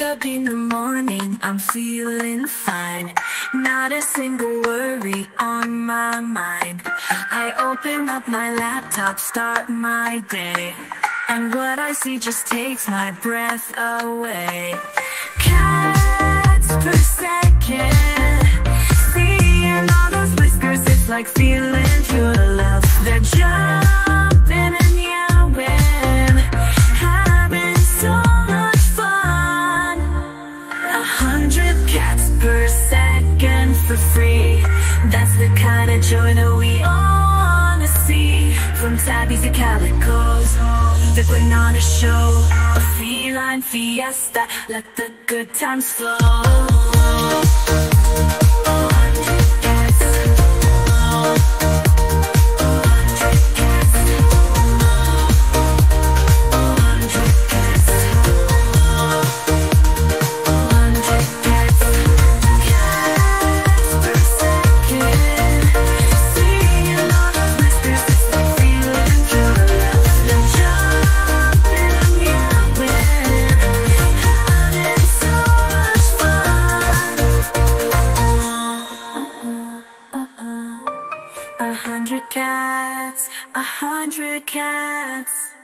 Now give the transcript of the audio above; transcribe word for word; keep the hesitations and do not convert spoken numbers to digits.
up in the morning, I'm feeling fine. Not a single worry on my mind. I open up my laptop, start my day, and what I see just takes my breath away. Cats per second, seeing all those whiskers, it's like feeling true love. They're jumping and yowling, having so much fun. A hundred cats per second for free. That's the kind of joy that we all wanna see. From tabbies to calicos, they're putting on a show. A feline fiesta, let the good times flow. A hundred cats, a hundred cats.